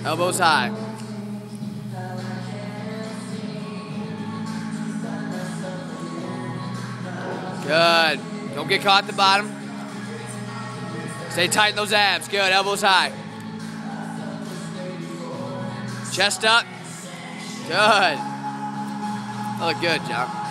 Elbows high. Good. Don't get caught at the bottom. Stay tight in those abs. Good. Elbows high. Chest up. Good. Oh, good, John.